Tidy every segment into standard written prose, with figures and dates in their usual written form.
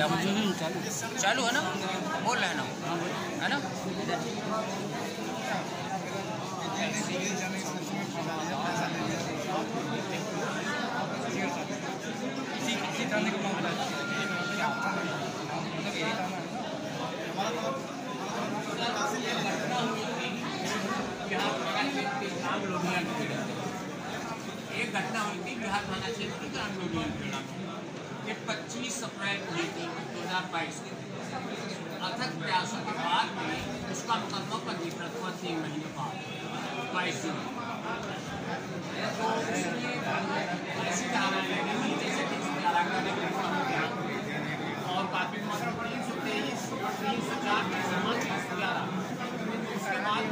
क्या चालू है ना? बोल रहे हैं ना, है ना? इसी तरह का मामला एक घटना हुई थी बिहार थाना क्षेत्र के अंडोलियन जिला में। ये 25 अप्रैल को हुई थी 2022 के अथक प्रयासों के बाद में उसका मुकदमा पंजीकृत हुआ 3 महीने बाद 22 तो उसमें ऐसी धाराएं लगी हुई जैसे कि और काफी मात्रा पड़ी 304 उसके बाद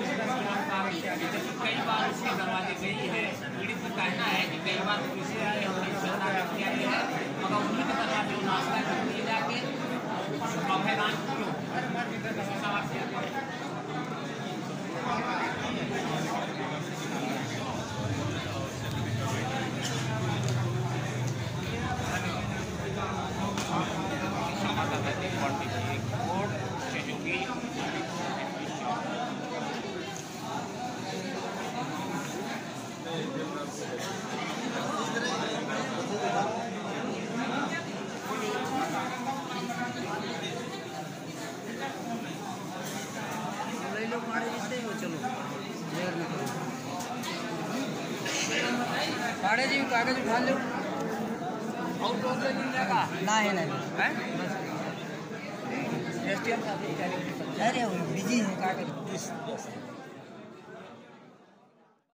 कई बार उसके दरवाजे गई है। पीड़ित का कहना है कि कई बार पुलिस आए हमने किया है मगर उन्हीं के दरवाजे नाश्ता कर दिए जाके अभयदान क्यों पाड़े जी कागज उठा लो और तो मिल जाएगा ना है ना है अरे वो बिजी है कागज